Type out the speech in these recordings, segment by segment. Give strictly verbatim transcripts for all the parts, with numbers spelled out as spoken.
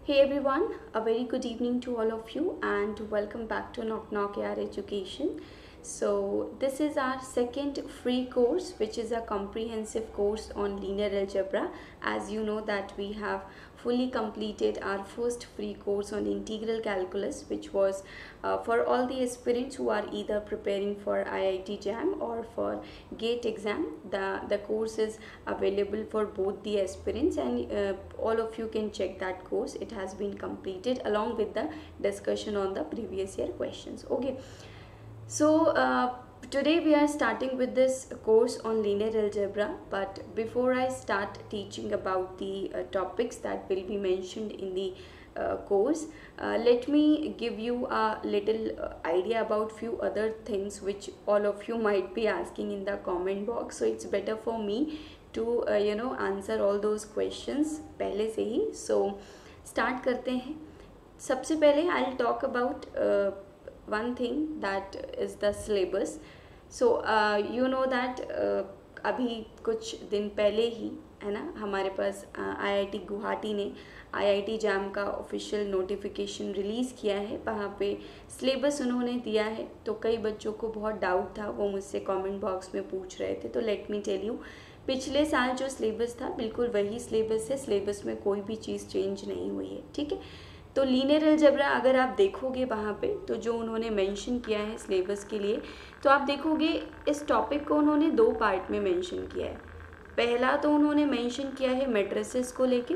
Hey everyone, a very good evening to all of you and welcome back to Knock Knock A R Education. So this is our second free course, which is a comprehensive course on linear algebra. As you know that we have fully completed our first free course on integral calculus, which was uh, for all the aspirants who are either preparing for I I T JAM or for GATE exam. The, the course is available for both the aspirants and uh, all of you can check that course. It has been completed along with the discussion on the previous year questions. Okay. So uh, today we are starting with this course on linear algebra, but before I start teaching about the uh, topics that will be mentioned in the uh, course, uh, let me give you a little uh, idea about few other things which all of you might be asking in the comment box. So it's better for me to uh, you know answer all those questions पहले से ही. So start करते हैं. सबसे पहले I'll talk about uh, one thing that is the syllabus. So uh, you know that uh, अभी कुछ दिन पहले ही है ना हमारे पास आई आई टी गुवाहाटी ने आई आई टी जैम का ऑफिशियल नोटिफिकेशन रिलीज़ किया है. वहाँ पे सिलेबस उन्होंने दिया है. तो कई बच्चों को बहुत डाउट था, वो मुझसे कमेंट बॉक्स में पूछ रहे थे. तो लेट मी टेल यू, पिछले साल जो सिलेबस था बिल्कुल वही सिलेबस है. सिलेबस में कोई भी चीज़ चेंज नहीं हुई है. ठीक है. तो लीनियर अलजेब्रा अगर आप देखोगे वहाँ पे तो जो उन्होंने मेंशन किया है सिलेबस के लिए, तो आप देखोगे इस टॉपिक को उन्होंने दो पार्ट में मेंशन किया है. पहला तो उन्होंने मेंशन किया है मैट्रिसेस को लेके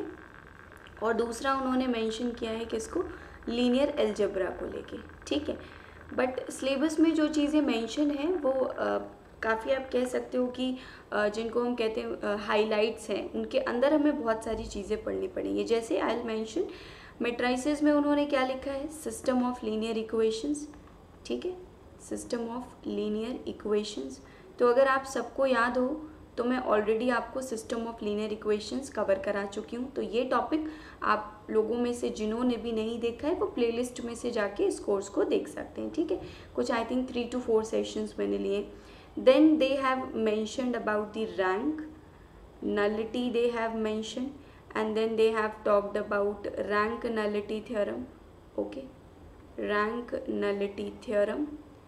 और दूसरा उन्होंने मेंशन किया है किसको, लीनियर अलजेब्रा को लेके. ठीक है. बट सिलेबस में जो चीज़ें मेंशन हैं वो काफ़ी आप कह सकते हो कि uh, जिनको हम कहते हैं हाईलाइट्स हैं, उनके अंदर हमें बहुत सारी चीज़ें पढ़नी पड़ेंगी. जैसे आई विल मेंशन मैट्रिसेस में उन्होंने क्या लिखा है, सिस्टम ऑफ लीनियर इक्वेशंस. ठीक है, सिस्टम ऑफ लीनियर इक्वेशंस. तो अगर आप सबको याद हो तो मैं ऑलरेडी आपको system of linear equations cover करा चुकी हूँ. तो ये टॉपिक आप लोगों में से जिन्होंने भी नहीं देखा है वो प्लेलिस्ट में से जाके इस कोर्स को देख सकते हैं. ठीक है. कुछ I think three to four sessions मैंने लिए. Then they have mentioned about the rank, nullity they have mentioned, and then they have talked about rank nullity theorem. okay, rank nullity theorem.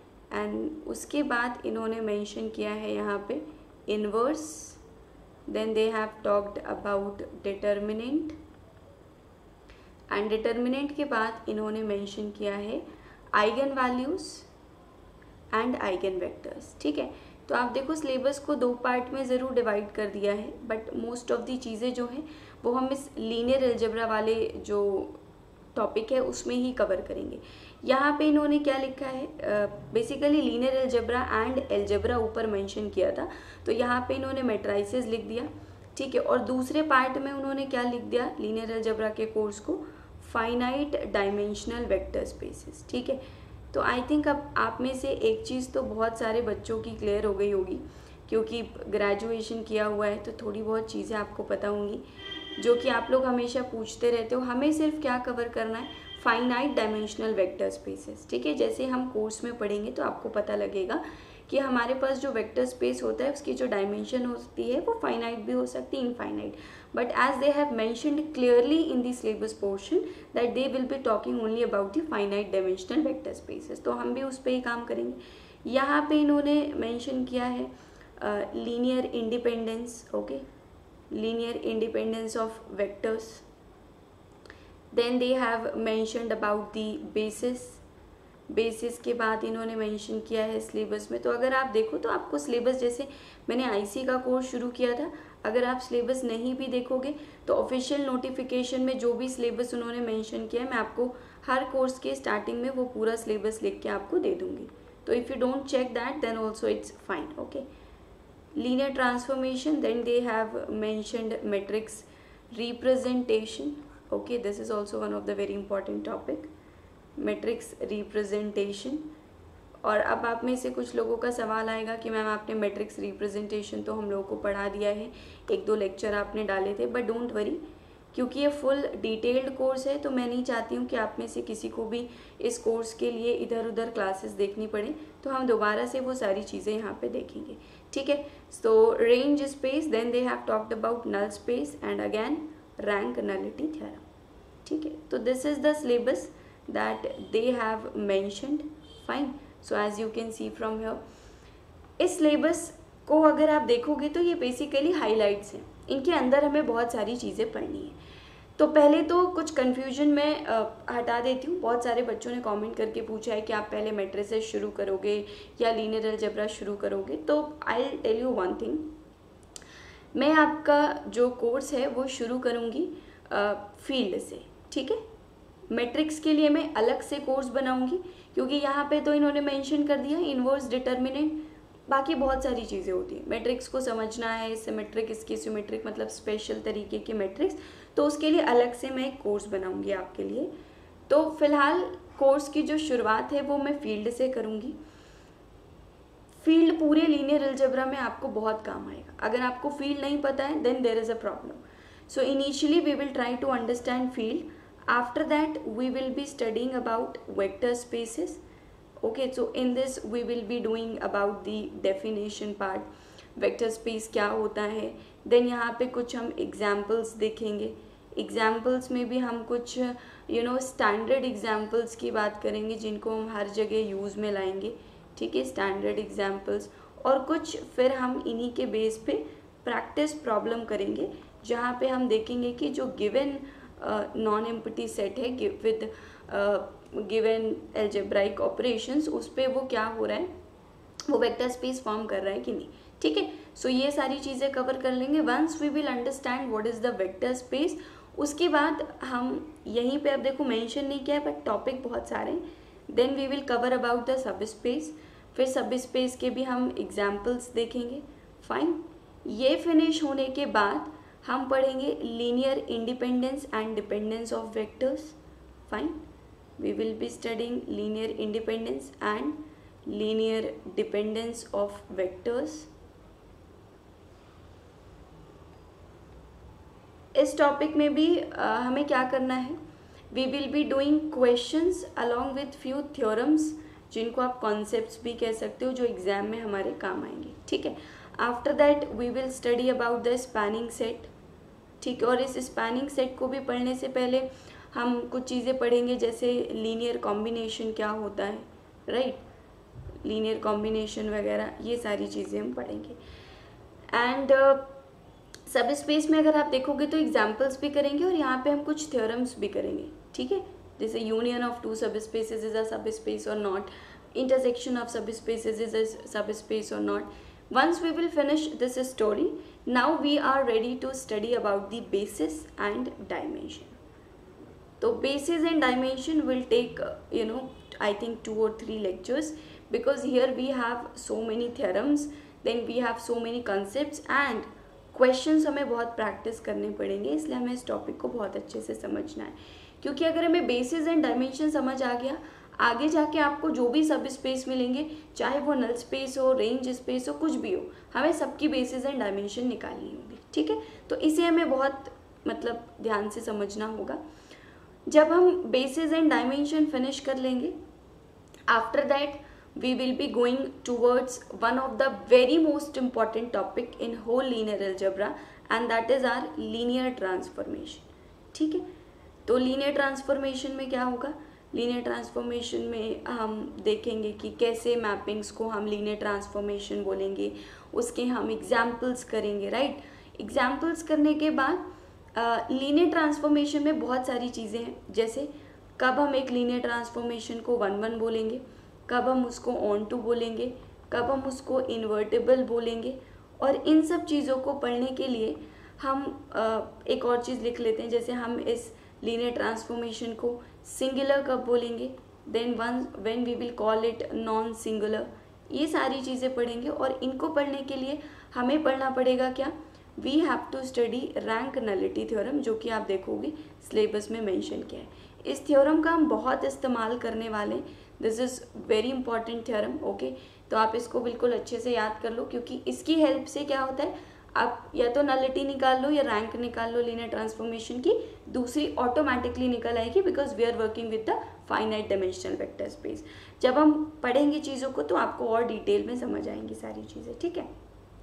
and उसके बाद इन्होंने mention किया है यहाँ पे inverse. then they have talked about determinant and determinant के बाद इन्होंने मेंशन किया है eigen values and eigen vectors. ठीक है. तो आप देखो सिलेबस को दो पार्ट में ज़रूर डिवाइड कर दिया है, बट मोस्ट ऑफ दी चीज़ें जो हैं वो हम इस लीनियर अलजेब्रा वाले जो टॉपिक है उसमें ही कवर करेंगे. यहाँ पे इन्होंने क्या लिखा है, basically linear algebra and algebra ऊपर मेंशन किया था, तो यहाँ पे इन्होंने मैट्रिसेस लिख दिया. ठीक है. और दूसरे पार्ट में उन्होंने क्या लिख दिया लीनियर अलजेब्रा के कोर्स को, फाइनाइट डायमेंशनल वेक्टर स्पेसेस. ठीक है. तो आई थिंक अब आप में से एक चीज़ तो बहुत सारे बच्चों की क्लियर हो गई होगी, क्योंकि ग्रेजुएशन किया हुआ है तो थोड़ी बहुत चीज़ें आपको पता होंगी जो कि आप लोग हमेशा पूछते रहते हो. हमें सिर्फ क्या कवर करना है, फाइनाइट डायमेंशनल वेक्टर स्पेसेस. ठीक है. जैसे हम कोर्स में पढ़ेंगे तो आपको पता लगेगा कि हमारे पास जो वेक्टर स्पेस होता है उसकी जो डायमेंशन होती है वो फाइनाइट भी हो सकती है, infinite. But as they have mentioned clearly in the syllabus portion that they will be talking only about the finite dimensional vector spaces. तो हम भी उस पर ही काम करेंगे. यहाँ पे इन्होंने मेंशन किया है linear independence. Okay, linear independence of vectors. Then they have mentioned about the basis. Basis के बाद इन्होंने मेंशन किया है सिलेबस में. तो अगर आप देखो तो आपको सिलेबस, जैसे मैंने आईसी का कोर्स शुरू किया था, अगर आप सिलेबस नहीं भी देखोगे तो ऑफिशियल नोटिफिकेशन में जो भी सिलेबस उन्होंने मेंशन किया है मैं आपको हर कोर्स के स्टार्टिंग में वो पूरा सिलेबस लिख के आपको दे दूँगी. तो if you don't check that then also it's fine. Okay. Linear transformation. Then they have mentioned matrix representation. Okay, this is also one of the very important topic, matrix representation. और अब आप में से कुछ लोगों का सवाल आएगा कि मैम आपने मैट्रिक्स रिप्रेजेंटेशन तो हम लोगों को पढ़ा दिया है, एक दो लेक्चर आपने डाले थे. बट डोंट वरी, क्योंकि ये फुल डिटेल्ड कोर्स है तो मैं नहीं चाहती हूँ कि आप में से किसी को भी इस कोर्स के लिए इधर उधर क्लासेस देखनी पड़े. तो हम दोबारा से वो सारी चीज़ें यहाँ पे देखेंगे. ठीक है. So range space. Then they have talked about null space and again rank nullity theorem. ठीक है, तो this is the syllabus that they have mentioned, fine. So as you can see from here, इस syllabus को अगर आप देखोगे तो ये बेसिकली हाईलाइट्स हैं, इनके अंदर हमें बहुत सारी चीज़ें पढ़नी है। तो पहले तो कुछ कन्फ्यूजन मैं हटा देती हूँ। बहुत सारे बच्चों ने कमेंट करके पूछा है कि आप पहले मैट्रिसेस शुरू करोगे या लीनियर अलजेब्रा शुरू करोगे। तो I will tell you one thing, मैं आपका जो कोर्स है वो शुरू करूँगी फील्ड से, ठीक है। मैट्रिक्स के लिए मैं अलग से कोर्स बनाऊँगी, क्योंकि यहाँ पे तो इन्होंने मेंशन कर दिया इन्वर्स डिटर्मिनेंट, बाकी बहुत सारी चीज़ें होती हैं। मैट्रिक्स को समझना है, सिमेट्रिक, इसकी सिमेट्रिक मतलब स्पेशल तरीके की मैट्रिक्स, तो उसके लिए अलग से मैं एक कोर्स बनाऊंगी आपके लिए। तो फिलहाल कोर्स की जो शुरुआत है वो मैं फील्ड से करूंगी। फील्ड पूरे लीनियर अलजेब्रा में आपको बहुत काम आएगा। अगर आपको फील्ड नहीं पता है then there is a problem. So initially we will try to understand field, after that we will be studying about vector spaces. Okay, so in this we will be doing about the definition part, vector space क्या होता है। then यहाँ पे कुछ हम examples देखेंगे, examples में भी हम कुछ you know standard examples की बात करेंगे जिनको हम हर जगह यूज़ में लाएंगे, ठीक है, standard examples। और कुछ फिर हम इन्हीं के बेस पे प्रैक्टिस प्रॉब्लम करेंगे, जहाँ पे हम देखेंगे कि जो गिवन नॉन एम्प्टी सेट है विद गिवन एल्जेब्राइक ऑपरेशंस, उस पर वो क्या हो रहा है, वो वेक्टर स्पेस फॉर्म कर रहा है कि नहीं, ठीक है। सो so, ये सारी चीज़ें कवर कर लेंगे। Once we will understand what is the vector space, उसके बाद हम यहीं पे अब देखो मेंशन नहीं किया है बट टॉपिक बहुत सारे हैं। Then we will cover about the subspace, फिर सब स्पेस के भी हम एग्जाम्पल्स देखेंगे, फाइन। ये फिनिश होने के बाद हम पढ़ेंगे linear independence and dependence of vectors, fine. We will be studying linear independence and linear dependence of vectors. इस टॉपिक में भी आ, हमें क्या करना है, we will be doing questions along with few theorems, जिनको आप कॉन्सेप्ट्स भी कह सकते हो, जो एग्जाम में हमारे काम आएंगे, ठीक है। After that we will study about the spanning set, ठीक है। और इस स्पैनिंग सेट को भी पढ़ने से पहले हम कुछ चीज़ें पढ़ेंगे, जैसे लीनियर कॉम्बिनेशन क्या होता है, राइट, लीनियर कॉम्बिनेशन वगैरह, ये सारी चीज़ें हम पढ़ेंगे। एंड सब स्पेस में अगर आप देखोगे तो एग्जाम्पल्स भी करेंगे और यहाँ पे हम कुछ थ्योरम्स भी करेंगे, ठीक है, जैसे union of two subspace is a subspace और not, intersection of subspace is a subspace और not. Once we will finish this story, now we are ready to study about the basis and dimension. So basis and dimension will take uh, you know I think two or three lectures, because here we have so many theorems, then we have so many concepts and questions हमें बहुत practice करने पड़ेंगे, इसलिए हमें इस topic को बहुत अच्छे से समझना है। क्योंकि अगर हमें basis and dimension समझ आ गया, आगे जाके आपको जो भी सब स्पेस मिलेंगे, चाहे वो नल स्पेस हो, रेंज स्पेस हो, कुछ भी हो, हमें सबकी बेसिस एंड डायमेंशन निकालनी होगी, ठीक है। तो इसे हमें बहुत मतलब ध्यान से समझना होगा। जब हम बेसिस एंड डायमेंशन फिनिश कर लेंगे, after that we will be going towards one of the very most important topic in whole linear algebra, and that is our linear transformation, ठीक है। तो लीनियर ट्रांसफॉर्मेशन में क्या होगा, लीनियर ट्रांसफॉर्मेशन में हम देखेंगे कि कैसे मैपिंग्स को हम लीनियर ट्रांसफॉर्मेशन बोलेंगे, उसके हम एग्जाम्पल्स करेंगे, राइट। एग्जाम्पल्स करने के बाद लीनियर ट्रांसफॉर्मेशन में बहुत सारी चीज़ें हैं, जैसे कब हम एक लीनियर ट्रांसफॉर्मेशन को वन वन बोलेंगे, कब हम उसको ऑन टू बोलेंगे, कब हम उसको इन्वर्टेबल बोलेंगे। और इन सब चीज़ों को पढ़ने के लिए हम आ, एक और चीज़ लिख लेते हैं, जैसे हम इस लीनियर ट्रांसफॉर्मेशन को सिंगुलर कब बोलेंगे, then one when we will call it non singular, ये सारी चीज़ें पढ़ेंगे। और इनको पढ़ने के लिए हमें पढ़ना पड़ेगा क्या, we have to study rank nullity theorem, जो कि आप देखोगे सिलेबस में मेंशन किया है। इस थ्योरम का हम बहुत इस्तेमाल करने वाले, this is very important theorem, okay. तो आप इसको बिल्कुल अच्छे से याद कर लो, क्योंकि इसकी हेल्प से क्या होता है, आप या तो नलिटी निकाल लो या रैंक निकाल लो लीनियर ट्रांसफॉर्मेशन की, दूसरी ऑटोमेटिकली निकल आएगी, because we are working with the finite dimensional vector space. जब हम पढ़ेंगे चीज़ों को तो आपको और डिटेल में समझ आएंगी सारी चीज़ें, ठीक है।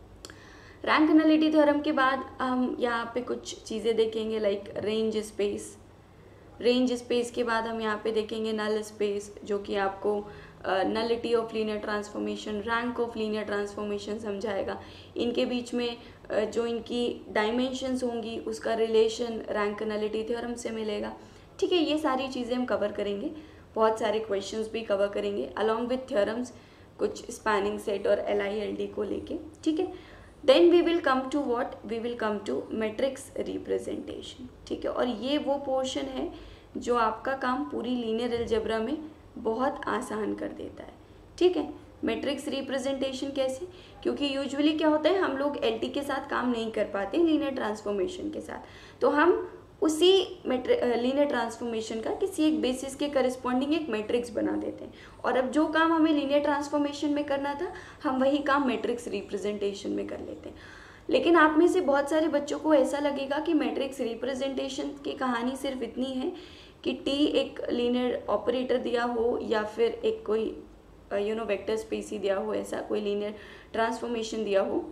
रैंक नलिटी थ्योरम के बाद हम यहाँ पे कुछ चीज़ें देखेंगे, like range space. Range space के बाद हम यहाँ पे देखेंगे नल स्पेस, जो कि आपको nullity of linear transformation, rank of linear transformation समझाएगा। इनके बीच में uh, जो इनकी डायमेंशंस होंगी उसका रिलेशन रैंक नलिटी थ्योरम से मिलेगा। ठीक है, ये सारी चीज़ें हम कवर करेंगे, बहुत सारे क्वेश्चंस भी कवर करेंगे अलॉन्ग विथ थ्योरम्स, कुछ स्पैनिंग सेट और एल आई एल डी को लेके। ठीक है, then we will come to what, we will come to matrix representation. ठीक है, और ये वो पोर्शन है जो आपका काम पूरी लीनियर अलजेब्रा में बहुत आसान कर देता है। ठीक है, मैट्रिक्स रिप्रेजेंटेशन कैसे, क्योंकि यूजुअली क्या होता है हम लोग एल टी के साथ काम नहीं कर पाते लीनियर ट्रांसफॉर्मेशन के साथ, तो हम उसी लीनियर ट्रांसफॉर्मेशन का किसी एक बेसिस के करस्पॉन्डिंग एक मैट्रिक्स बना देते हैं, और अब जो काम हमें लीनियर ट्रांसफॉर्मेशन में करना था हम वही काम मैट्रिक्स रिप्रेजेंटेशन में कर लेते हैं। लेकिन आप में से बहुत सारे बच्चों को ऐसा लगेगा कि मैट्रिक्स रिप्रेजेंटेशन की कहानी सिर्फ इतनी है कि टी एक लीनियर ऑपरेटर दिया हो या फिर एक कोई यू नो वेक्टर स्पेस ही दिया हो, ऐसा कोई लीनियर ट्रांसफॉर्मेशन दिया हो,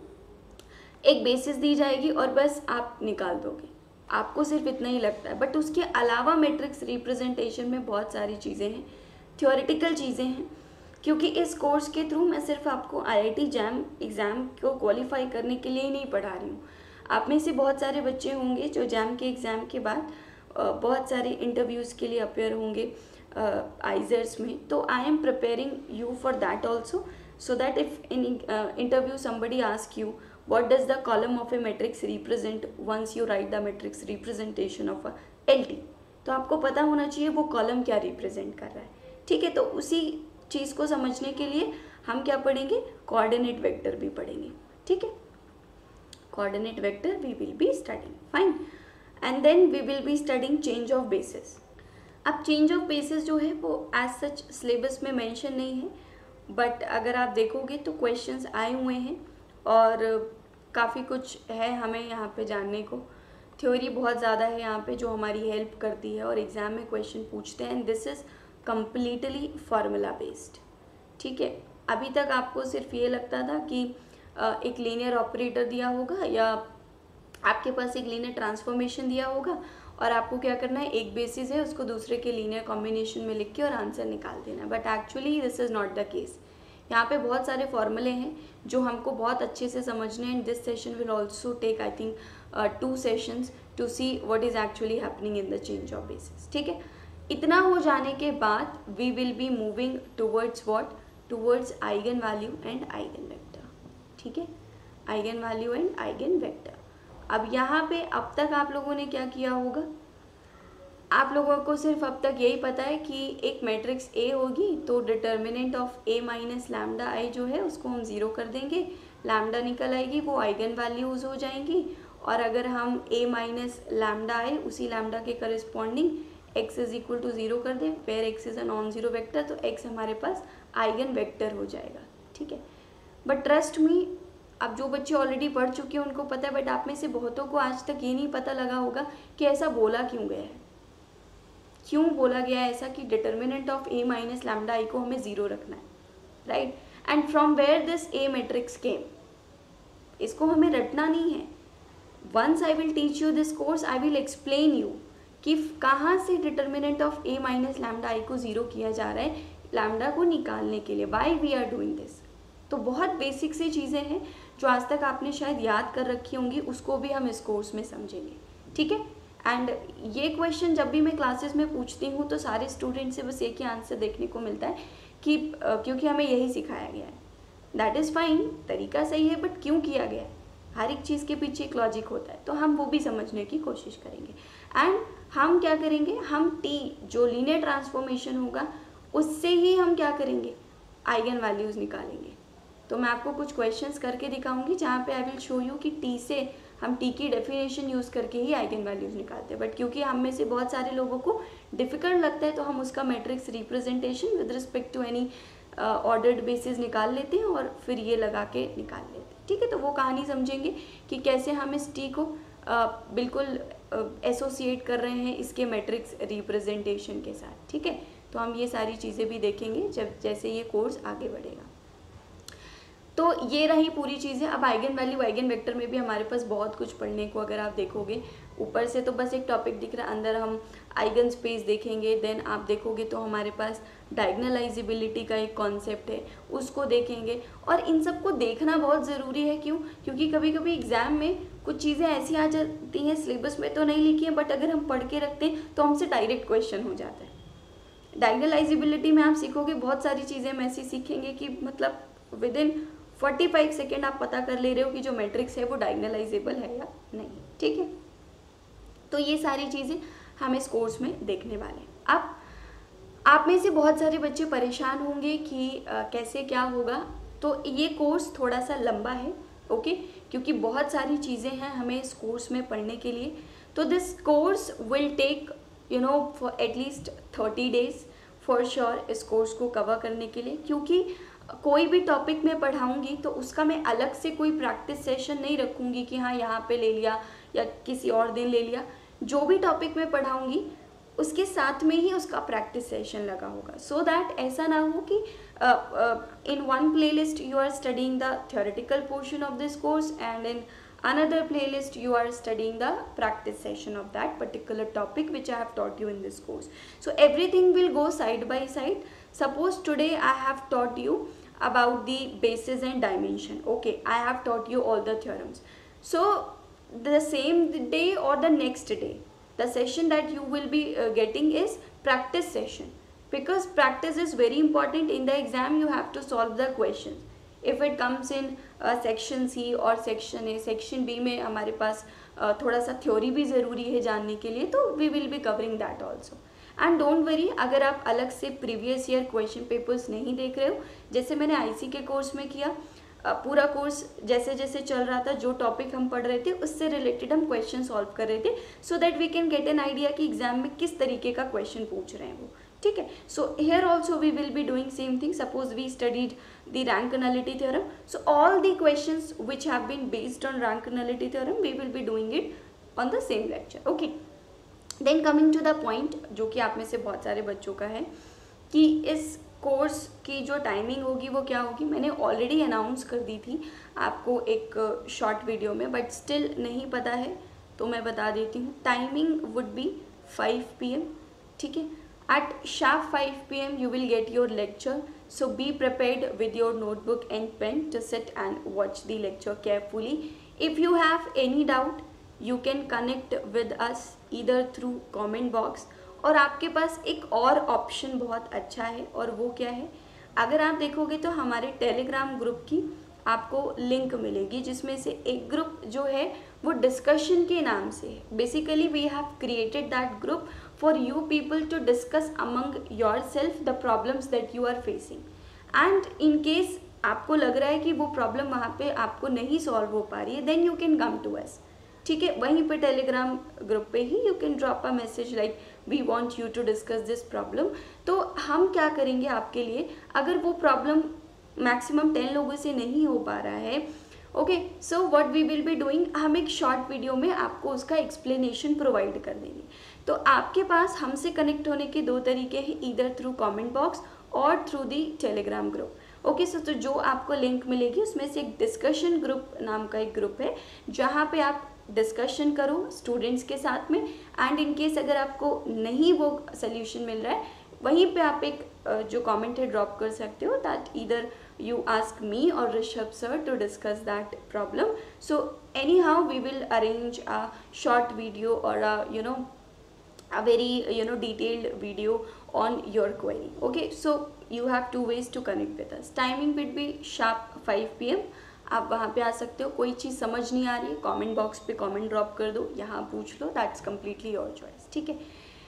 एक बेसिस दी जाएगी और बस आप निकाल दोगे, आपको सिर्फ इतना ही लगता है। बट उसके अलावा मैट्रिक्स रिप्रेजेंटेशन में बहुत सारी चीज़ें हैं, थ्योरेटिकल चीज़ें हैं, क्योंकि इस कोर्स के थ्रू मैं सिर्फ आपको I I T JAM exam को क्वालिफाई करने के लिए ही नहीं पढ़ा रही हूँ। आप में से बहुत सारे बच्चे होंगे जो जैम के एग्ज़ाम के बाद बहुत सारे इंटरव्यूज़ के लिए अपेयर होंगे आइजर्स में, तो I am preparing you for that also, so that if in uh, interview somebody asks you what does the column of a matrix represent once you write the matrix representation of a L T, तो आपको पता होना चाहिए वो column क्या represent कर रहा है। ठीक है, तो उसी चीज़ को समझने के लिए हम क्या पढ़ेंगे, कोऑर्डिनेट वेक्टर भी पढ़ेंगे। ठीक है, coordinate vector we will be studying, fine, and then we will be studying change of basis. अब चेंज ऑफ बेसिस जो है वो एज सच सिलेबस में मेंशन नहीं है, बट अगर आप देखोगे तो क्वेश्चंस आए हुए हैं और काफ़ी कुछ है हमें यहाँ पे जानने को। थ्योरी बहुत ज़्यादा है यहाँ पे जो हमारी हेल्प करती है और एग्ज़ाम में क्वेश्चन पूछते हैं, and this is completely formula based. ठीक है, अभी तक आपको सिर्फ ये लगता था कि एक लीनियर ऑपरेटर दिया होगा या आपके पास एक लीनियर ट्रांसफॉर्मेशन दिया होगा और आपको क्या करना है, एक बेसिस है उसको दूसरे के लीनियर कॉम्बिनेशन में लिख के और आंसर निकाल देना, but actually this is not the case. यहाँ पे बहुत सारे फॉर्मूले हैं जो हमको बहुत अच्छे से समझने हैं, and this session will also take I think two sessions to see what is actually happening in the change of basis. ठीक है, इतना हो जाने के बाद we will be moving towards what, towards eigenvalue and eigenvector. ठीक है, eigenvalue and eigenvector. अब यहाँ पे अब तक आप लोगों ने क्या किया होगा, आप लोगों को सिर्फ अब तक यही पता है कि एक मैट्रिक्स ए होगी तो determinant of A minus lambda I जो है उसको हम ज़ीरो कर देंगे, लैम्डा निकल आएगी, वो आइगन वैल्यूज़ हो जाएंगी, और अगर हम ए माइनस लैम्डा आई उसी लैम्डा के corresponding X is equal to zero कर दें, where X is a non zero vector, तो एक्स हमारे पास आइगन वेक्टर हो जाएगा। ठीक है, बट ट्रस्ट मी, अब जो बच्चे ऑलरेडी पढ़ चुके हैं उनको पता है, बट आप में से बहुतों को आज तक ये नहीं पता लगा होगा कि ऐसा बोला क्यों गया है, क्यों बोला गया है ऐसा कि determinant of A minus lambda I को हमें ज़ीरो रखना है, right, and from where this A matrix came, इसको हमें रटना नहीं है। Once I will teach you this course I will explain you कि कहाँ से determinant of A minus lambda I को ज़ीरो किया जा रहा है लैम्डा को निकालने के लिए, why we are doing this. तो बहुत बेसिक सी चीज़ें हैं जो आज तक आपने शायद याद कर रखी होंगी, उसको भी हम इस कोर्स में समझेंगे। ठीक है, एंड ये क्वेश्चन जब भी मैं क्लासेस में पूछती हूँ तो सारे स्टूडेंट से बस एक ही आंसर देखने को मिलता है कि uh, क्योंकि हमें यही सिखाया गया है। दैट इज़ फाइन, तरीका सही है, बट क्यों किया गया है, हर एक चीज़ के पीछे एक लॉजिक होता है, तो हम वो भी समझने की कोशिश करेंगे। एंड हम क्या करेंगे, हम टी जो लीनियर ट्रांसफॉर्मेशन होगा उससे ही हम क्या करेंगे, आइगन वैल्यूज़ निकालेंगे। तो मैं आपको कुछ क्वेश्चंस करके दिखाऊंगी जहाँ पे आई विल शो यू कि टी से हम टी की डेफिनेशन यूज़ करके ही आइगन वैल्यूज़ निकालते हैं, बट क्योंकि हम में से बहुत सारे लोगों को डिफ़िकल्ट लगता है तो हम उसका matrix representation with respect to any ordered basis निकाल लेते हैं और फिर ये लगा के निकाल लेते हैं। ठीक है, तो वो कहानी समझेंगे कि कैसे हम इस टी को uh, बिल्कुल एसोसिएट uh, कर रहे हैं इसके मैट्रिक्स रिप्रेजेंटेशन के साथ। ठीक है, तो हम ये सारी चीज़ें भी देखेंगे जब जैसे ये कोर्स आगे बढ़ेगा। तो ये रही पूरी चीज़ें। अब आइगन वैल्यू आइगन वेक्टर में भी हमारे पास बहुत कुछ पढ़ने को, अगर आप देखोगे ऊपर से तो बस एक टॉपिक दिख रहा है, अंदर हम आइगन स्पेस देखेंगे, देन आप देखोगे तो हमारे पास डायगनलाइजिबिलिटी का एक कॉन्सेप्ट है, उसको देखेंगे। और इन सबको देखना बहुत ज़रूरी है, क्यों? क्योंकि कभी कभी एग्ज़ाम में कुछ चीज़ें ऐसी आ जाती हैं, सिलेबस में तो नहीं लिखी हैं, बट अगर हम पढ़ के रखते हैं तो हमसे डायरेक्ट क्वेश्चन हो जाता है। डायगनलाइजिबिलिटी में आप सीखोगे बहुत सारी चीज़ें हम ऐसी सीखेंगे कि मतलब within forty five second आप पता कर ले रहे हो कि जो मैट्रिक्स है वो डायगनलाइजेबल है या नहीं, ठीक है। तो ये सारी चीज़ें हम इस कोर्स में देखने वाले हैं। अब आप में से बहुत सारे बच्चे परेशान होंगे कि आ, कैसे क्या होगा। तो ये कोर्स थोड़ा सा लंबा है, ओके, क्योंकि बहुत सारी चीज़ें हैं हमें इस कोर्स में पढ़ने के लिए। तो this course will take you know for at least thirty days for sure इस कोर्स को कवर करने के लिए, क्योंकि कोई भी टॉपिक मैं पढ़ाऊंगी तो उसका मैं अलग से कोई प्रैक्टिस सेशन नहीं रखूंगी कि हाँ यहाँ पे ले लिया या किसी और दिन ले लिया। जो भी टॉपिक मैं पढ़ाऊंगी उसके साथ में ही उसका प्रैक्टिस सेशन लगा होगा, सो दैट ऐसा ना हो कि in one playlist you are studying the theoretical portion of this course and in another playlist you are studying the practice session of that particular topic which I have taught you in this course. So everything will go side by side. Suppose today I have taught you about the basis and dimension, okay, I have taught you all the theorems. So the same day or the next day the session that you will be uh, getting is practice session, because practice is very important. In the exam you have to solve the questions. If it comes in section C और section ए, section B में हमारे पास uh, थोड़ा सा theory भी ज़रूरी है जानने के लिए, तो we will be covering that also. And don't worry, अगर आप अलग से प्रीवियस ईयर क्वेश्चन पेपर्स नहीं देख रहे हो, जैसे मैंने आईसी के कोर्स में किया, uh, पूरा कोर्स जैसे जैसे चल रहा था जो टॉपिक हम पढ़ रहे थे उससे रिलेटेड हम क्वेश्चन सॉल्व कर रहे थे, so that we can get an idea कि एग्जाम में किस तरीके का क्वेश्चन पूछ रहे हैं वो, ठीक है। So here also we will be doing same thing. Suppose we studied the rank nullity theorem, so all the questions which have been based on rank nullity theorem we will be doing it on the same lecture, okay। then coming to the point जो कि आप में से बहुत सारे बच्चों का है कि इस कोर्स की जो टाइमिंग होगी वो क्या होगी। मैंने ऑलरेडी अनाउंस कर दी थी आपको एक शॉर्ट वीडियो में, बट स्टिल नहीं पता है तो मैं बता देती हूँ। Timing would be five P M, ठीक है। At sharp five p m you will get your lecture, so be prepared with your notebook and pen to sit and watch the lecture carefully. If you have any doubt you can connect with us either through comment box, और आपके पास एक और option बहुत अच्छा है, और वो क्या है, अगर आप देखोगे तो हमारे टेलीग्राम ग्रुप की आपको लिंक मिलेगी, जिसमें से एक ग्रुप जो है वो डिस्कशन के नाम से है। Basically we have created that group for you people to discuss among yourself the problems that you are facing, and in case आपको लग रहा है कि वो प्रॉब्लम वहाँ पे आपको नहीं सॉल्व हो पा रही है, then you can come to us, ठीक है। वहीं पे टेलीग्राम ग्रुप पे ही you can drop a message like we want you to discuss this problem। तो हम क्या करेंगे आपके लिए, अगर वो प्रॉब्लम मैक्सिमम टेन लोगों से नहीं हो पा रहा है, okay, so what we will be doing, हम एक शॉर्ट वीडियो में आपको उसका एक्सप्लेनेशन प्रोवाइड कर देंगे। तो आपके पास हमसे कनेक्ट होने के दो तरीके हैं, ईदर थ्रू कमेंट बॉक्स और through the Telegram group, okay. So तो जो आपको लिंक मिलेगी उसमें से एक डिस्कशन ग्रुप नाम का एक ग्रुप है, जहाँ पे आप डिस्कशन करो स्टूडेंट्स के साथ में, एंड इन केस अगर आपको नहीं वो सोल्यूशन मिल रहा है, वहीं पे आप एक जो कमेंट है ड्रॉप कर सकते हो, that either you ask me or Rishabh sir to discuss that problem. So anyhow we will arrange a short video or a you know a very you know detailed video on your query, okay। So you have two ways to connect with us. Timing will be sharp five p m आप वहाँ पे आ सकते हो। कोई चीज़ समझ नहीं आ रही है, कमेंट बॉक्स पे कमेंट ड्रॉप कर दो, यहाँ पूछ लो, दैट्स कम्प्लीटली योर चॉइस, ठीक है।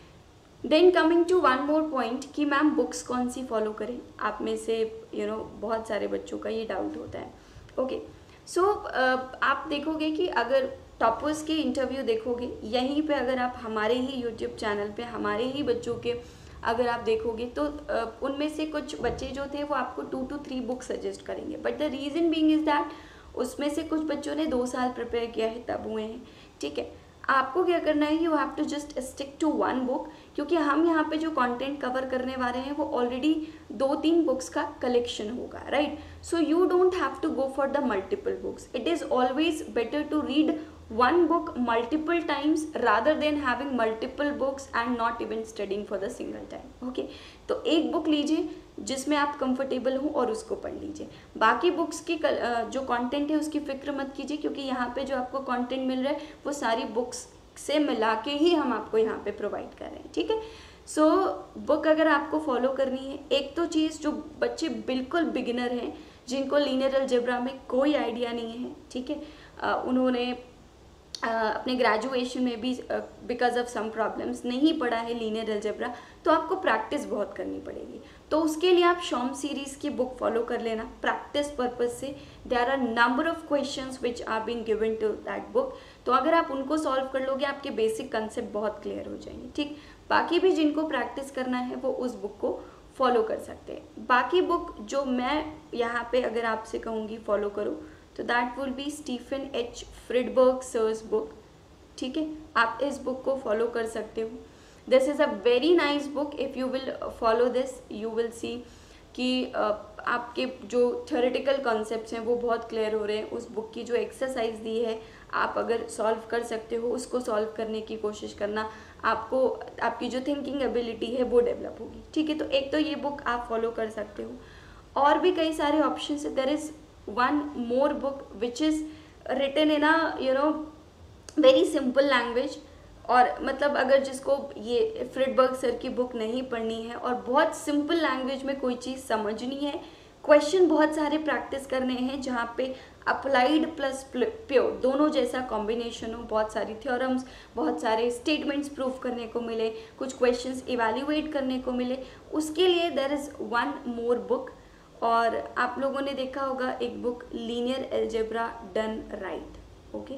Then coming to one more point कि मैम बुक्स कौन सी फॉलो करें, आप में से यू नो बहुत सारे बच्चों का ये डाउट होता है, ओके। सो आप देखोगे कि अगर टॉपर्स के इंटरव्यू देखोगे, यहीं पे अगर आप हमारे ही यूट्यूब चैनल पे हमारे ही बच्चों के अगर आप देखोगे तो uh, उनमें से कुछ बच्चे जो थे वो आपको two two three book suggest करेंगे, but the reason being is that उसमें से कुछ बच्चों ने दो साल प्रिपेयर किया है तब हुए हैं, ठीक है। आपको क्या करना है, you have to just stick to one book, क्योंकि हम यहाँ पे जो कंटेंट कवर करने वाले हैं वो ऑलरेडी दो तीन बुक्स का कलेक्शन होगा, right. So you don't have to go for the multiple books, it is always better to read one book multiple times rather than having multiple books and not even studying for the single time. Okay, तो एक book लीजिए जिसमें आप comfortable हो और उसको पढ़ लीजिए. बाकी बुक्स की जो कंटेंट है उसकी फिक्र मत कीजिए, क्योंकि यहाँ पे जो आपको कंटेंट मिल रहा है वो सारी बुक्स से मिला के ही हम आपको यहाँ पे प्रोवाइड कर रहे हैं. ठीक है, सो बुक अगर आपको फॉलो करनी है, एक तो चीज़ जो बच्चे बिल्कुल बिगिनर हैं, जिनको लीनियर अलजेब्रा में कोई आइडिया नहीं है, ठीक है, uh, उन्होंने uh, अपने ग्रेजुएशन में भी बिकॉज ऑफ सम प्रॉब्लम्स नहीं पढ़ा है लीनियर अलजेब्रा, तो आपको प्रैक्टिस बहुत करनी पड़ेगी. तो उसके लिए आप शॉम सीरीज़ की बुक फॉलो कर लेना प्रैक्टिस पर्पज से. There are number of questions which are being given to that book. तो अगर आप उनको सॉल्व कर लोगे आपके बेसिक कंसेप्ट बहुत क्लियर हो जाएंगे. ठीक, बाकी भी जिनको प्रैक्टिस करना है वो उस बुक को फॉलो कर सकते हैं. बाकी बुक जो मैं यहाँ पे अगर आपसे कहूँगी फॉलो करो तो that will be Stephen H Friedberg sir's book. ठीक है, आप इस बुक को फॉलो कर सकते हो. This is a very nice book. If you will follow this you will see कि uh, आपके जो थ्योरेटिकल कॉन्सेप्ट्स हैं वो बहुत क्लियर हो रहे हैं. उस बुक की जो एक्सरसाइज दी है आप अगर सॉल्व कर सकते हो उसको सॉल्व करने की कोशिश करना, आपको आपकी जो थिंकिंग एबिलिटी है वो डेवलप होगी. ठीक है, तो एक तो ये बुक आप फॉलो कर सकते हो. और भी कई सारे ऑप्शन है. There is one more book which is written in a you know very simple language. और मतलब अगर जिसको ये फ्रिडबर्ग सर की बुक नहीं पढ़नी है और बहुत सिंपल लैंग्वेज में कोई चीज़ समझनी है, क्वेश्चन बहुत सारे प्रैक्टिस करने हैं जहाँ पे अप्लाइड प्लस प्योर दोनों जैसा कॉम्बिनेशन हो, बहुत सारी थ्योरम्स, बहुत सारे स्टेटमेंट्स प्रूव करने को मिले, कुछ क्वेश्चंस इवैल्यूएट करने को मिले, उसके लिए there is one more book. और आप लोगों ने देखा होगा एक book linear algebra done right. Okay,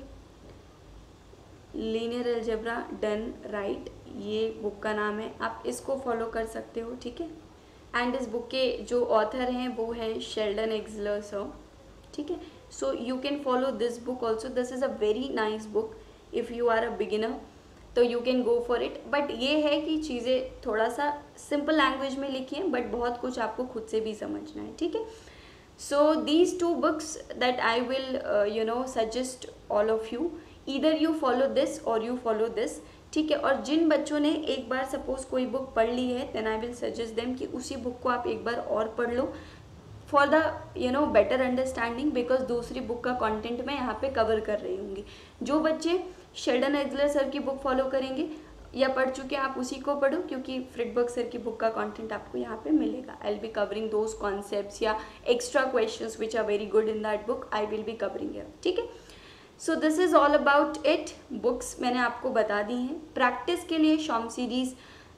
linear algebra done right ये बुक का नाम है. आप इसको फॉलो कर सकते हो. ठीक है, एंड इस बुक के जो ऑथर हैं वो हैं शेल्डन एक्सलर सर. ठीक है, so you can follow this book also. This is a very nice book if you are a beginner, तो you can go for it. But ये है कि चीज़ें थोड़ा सा सिंपल लैंग्वेज में लिखी हैं, बट बहुत कुछ आपको खुद से भी समझना है. ठीक है, so these two books that I will you know suggest all of you, either you follow this और यू फॉलो दिस. ठीक है, और जिन बच्चों ने एक बार सपोज कोई बुक पढ़ ली है then I will suggest them कि उसी बुक को आप एक बार और पढ़ लो for the you know better understanding, because दूसरी बुक का कंटेंट मैं यहाँ पे कवर कर रही हूँगी. जो बच्चे शेल्डन एक्सलर सर की बुक फॉलो करेंगे या पढ़ चुके हैं आप उसी को पढ़ो, क्योंकि फ्रिडबर्ग सर की बुक का कंटेंट आपको यहाँ पे मिलेगा. I will be covering those concepts या extra questions which are very good in that book I will be covering here. ठीक है, so this is all about it. Books मैंने आपको बता दी हैं. प्रैक्टिस के लिए शॉम सीरीज़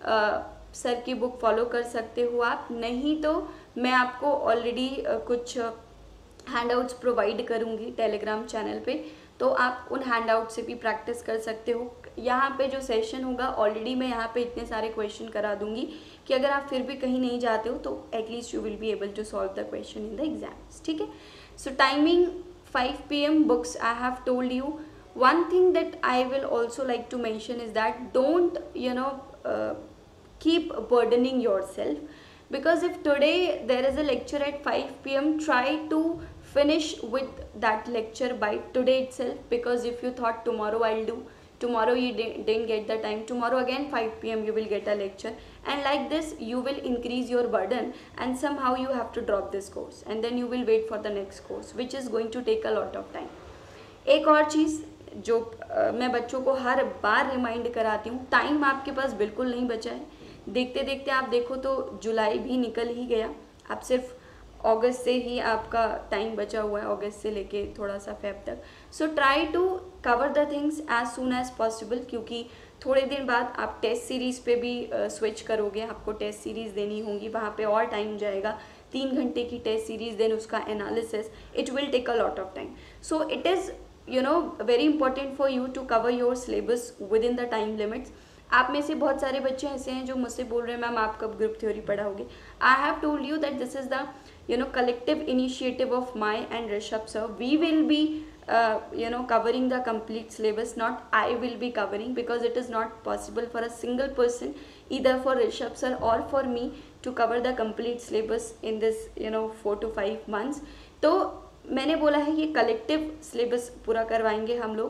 सर की बुक फॉलो कर सकते हो आप, नहीं तो मैं आपको ऑलरेडी uh, कुछ हैंडआउट्स प्रोवाइड करूँगी टेलीग्राम चैनल पे, तो आप उन हैंडआउट से भी प्रैक्टिस कर सकते हो. यहाँ पे जो सेशन होगा ऑलरेडी मैं यहाँ पे इतने सारे क्वेश्चन करा दूँगी कि अगर आप फिर भी कहीं नहीं जाते हो तो at least you will be able to solve the question in the exams. ठीक है, so timing five p m books I have told you. One thing that I will also like to mention is that don't you know uh, keep burdening yourself, because if today there is a lecture at five p m try to finish with that lecture by today itself, because if you thought tomorrow I'll do, tomorrow you didn't get the time, tomorrow again five p m you will get a lecture, and like this you will increase your burden and somehow you have to drop this course and then you will wait for the next course which is going to take a lot of time. एक और चीज़ जो uh, मैं बच्चों को हर बार remind कराती हूँ, time आपके पास बिल्कुल नहीं बचा है. देखते देखते आप देखो तो जुलाई भी निकल ही गया, आप सिर्फ अगस्त से ही आपका टाइम बचा हुआ है, अगस्त से लेके थोड़ा सा फेब तक. So try to cover the things as soon as possible, क्योंकि थोड़े दिन बाद आप टेस्ट सीरीज़ पे भी स्विच uh, करोगे, आपको टेस्ट सीरीज़ देनी होंगी, वहाँ पे और टाइम जाएगा. तीन घंटे की टेस्ट सीरीज़, देन उसका analysis, it will take a lot of time. So it is you know very important for you to cover your syllabus within the time limits. आप में से बहुत सारे बच्चे ऐसे हैं जो मुझसे बोल रहे हैं मैम आप कब ग्रुप थ्योरी पढ़ाओगे. I have told you that this is the you know collective initiative of my and Rishabh sir. We will be uh, you know covering the complete syllabus, not I will be covering, because it is not possible for a single person, either for Rishabh sir or for me, to cover the complete syllabus in this you know four to five months. तो मैंने बोला है ये collective syllabus पूरा करवाएंगे हम लोग.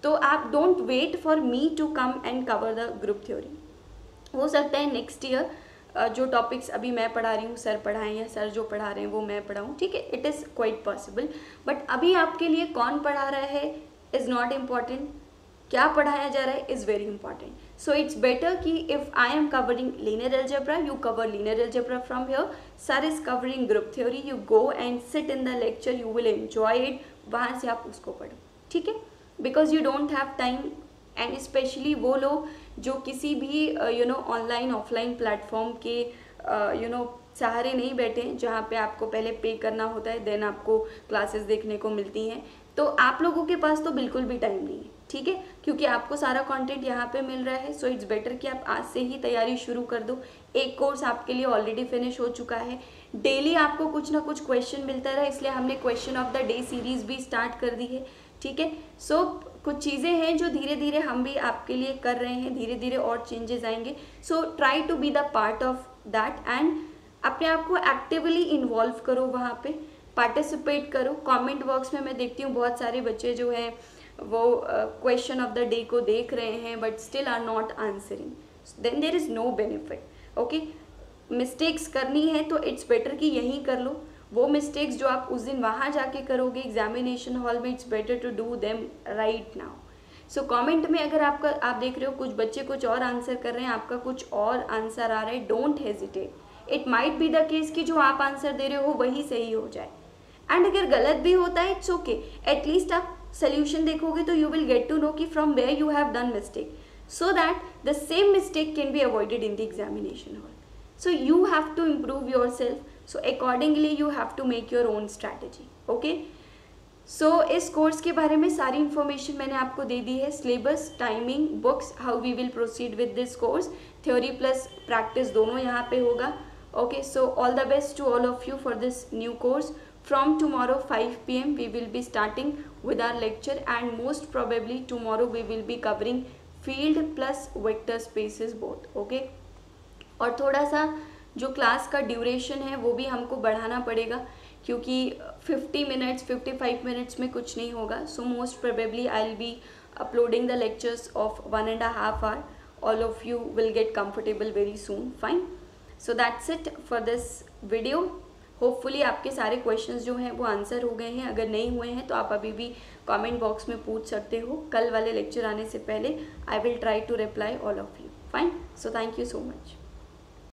तो आप don't wait for me to come and cover the group theory. हो सकता है नेक्स्ट ईयर जो टॉपिक्स अभी मैं पढ़ा रही हूँ सर पढ़ाएं या सर जो पढ़ा रहे हैं वो मैं पढ़ाऊँ, ठीक है, it is quite possible. But अभी आपके लिए कौन पढ़ा रहा है इज़ नॉट इम्पॉर्टेंट, क्या पढ़ाया जा रहा है is very important. So it's better कि if I am covering linear algebra, you cover linear algebra from here, sir is covering group theory, you go and sit in the lecture, you will enjoy it, वहाँ से आप उसको पढ़ो, ठीक है, because you don't have time. And specially वो लोग जो किसी भी you know online offline platform के यू नो सहारे नहीं बैठे हैं, जहाँ पे आपको पहले पे करना होता है देन आपको क्लासेस देखने को मिलती हैं, तो आप लोगों के पास तो बिल्कुल भी टाइम नहीं है, ठीक है, क्योंकि आपको सारा कंटेंट यहाँ पे मिल रहा है। सो इट्स बेटर कि आप आज से ही तैयारी शुरू कर दो। एक कोर्स आपके लिए ऑलरेडी फिनिश हो चुका है, डेली आपको कुछ ना कुछ क्वेश्चन मिलता रहा, इसलिए हमने question of the day series भी स्टार्ट कर दी है, ठीक है। सो so, कुछ चीज़ें हैं जो धीरे धीरे हम भी आपके लिए कर रहे हैं, धीरे धीरे और चेंजेस आएंगे। So try to be the part of that and अपने आप को एक्टिवली इन्वॉल्व करो, वहाँ पे पार्टिसिपेट करो। कमेंट बॉक्स में मैं देखती हूँ बहुत सारे बच्चे जो हैं वो क्वेश्चन ऑफ द डे को देख रहे हैं but still are not answering, then there is no benefit. Okay, mistakes करनी है तो इट्स बेटर कि यहीं कर लो। वो मिस्टेक्स जो आप उस दिन वहाँ जाके करोगे एग्जामिनेशन हॉल में, it's better to do them right now. So comment में अगर आपका आप देख रहे हो कुछ बच्चे कुछ और आंसर कर रहे हैं, आपका कुछ और आंसर आ रहा है, don't hesitate. It might be the case कि जो आप आंसर दे रहे हो वही सही हो जाए, एंड अगर गलत भी होता है इट्स ओके, एटलीस्ट आप सोल्यूशन देखोगे तो you will get to know कि from where you have done mistake, so that the same mistake can be avoided in the examination hall. So you have to improve yourself. So accordingly you have to make your own strategy. Okay. So इस course के बारे में सारी information मैंने आपको दे दी है, syllabus, timing, books, how we will proceed with this course, theory plus practice दोनों यहाँ पे होगा। Okay, so all the best to all of you for this new course. From tomorrow five p m we will be starting with our lecture and most probably tomorrow we will be covering field plus vector spaces both. Okay. और थोड़ा सा जो class का duration है वो भी हमको बढ़ाना पड़ेगा, क्योंकि fifty minutes fifty five minutes में कुछ नहीं होगा। So most probably I will be uploading the lectures of one and half hour. All of you will get comfortable very soon. Fine. So that's it for this video. Hopefully आपके सारे questions जो हैं वो answer हो गए हैं. अगर नहीं हुए हैं तो आप अभी भी कमेंट बॉक्स में पूछ सकते हो. कल वाले लेक्चर आने से पहले I will try to reply all of you. Fine. So thank you so much.